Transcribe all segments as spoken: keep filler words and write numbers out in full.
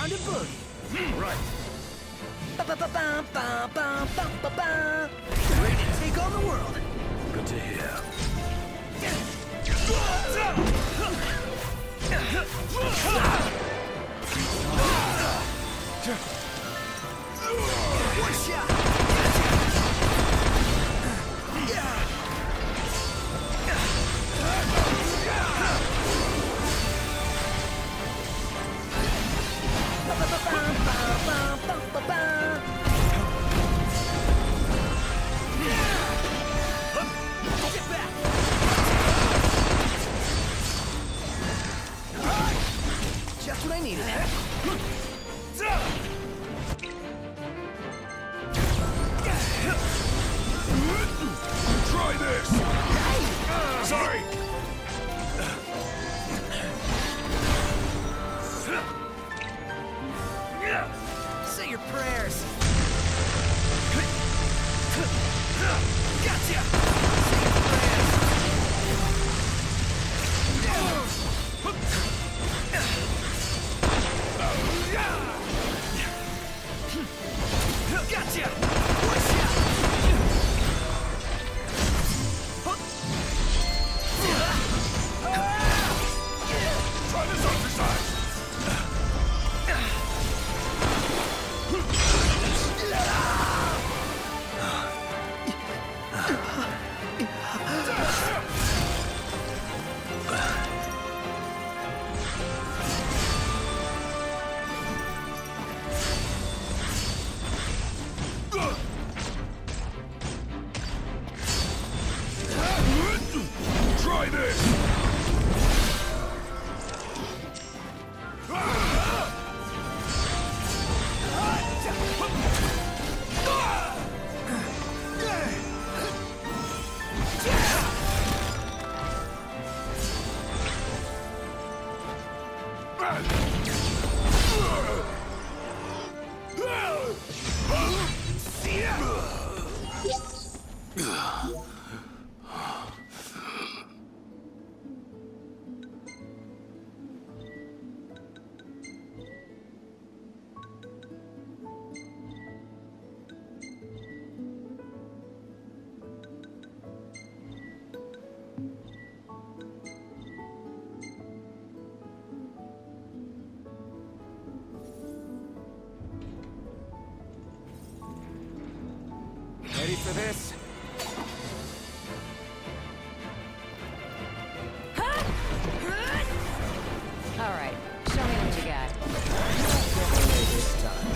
Time to boogie. Right. Ba-ba-ba-ba-ba-ba-ba-ba. Ready to take on the world. Good to hear. One shot. Just what I needed. Try this! Sorry! Say your prayers. Gotcha! Say your prayers. Gotcha! One shot! Try this exercise! Try this! Ready for this? All right, show me what you got. This time.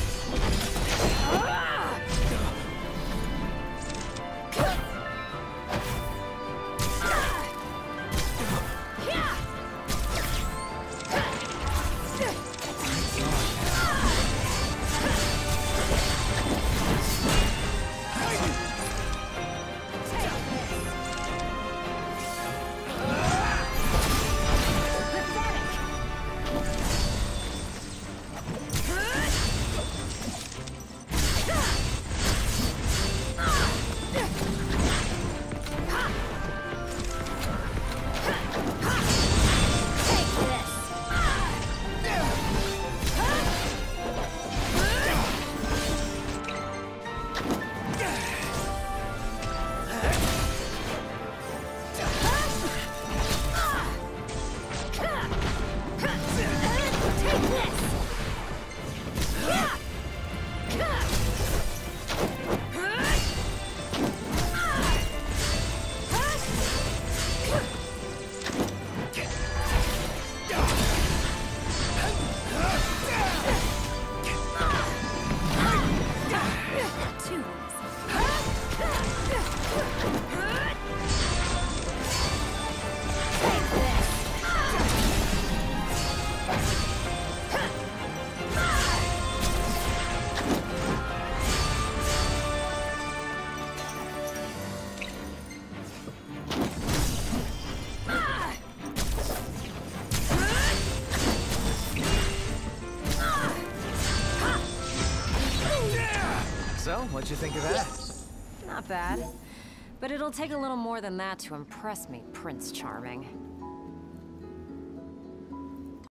So, what'd you think of that? Not bad. But it'll take a little more than that to impress me, Prince Charming.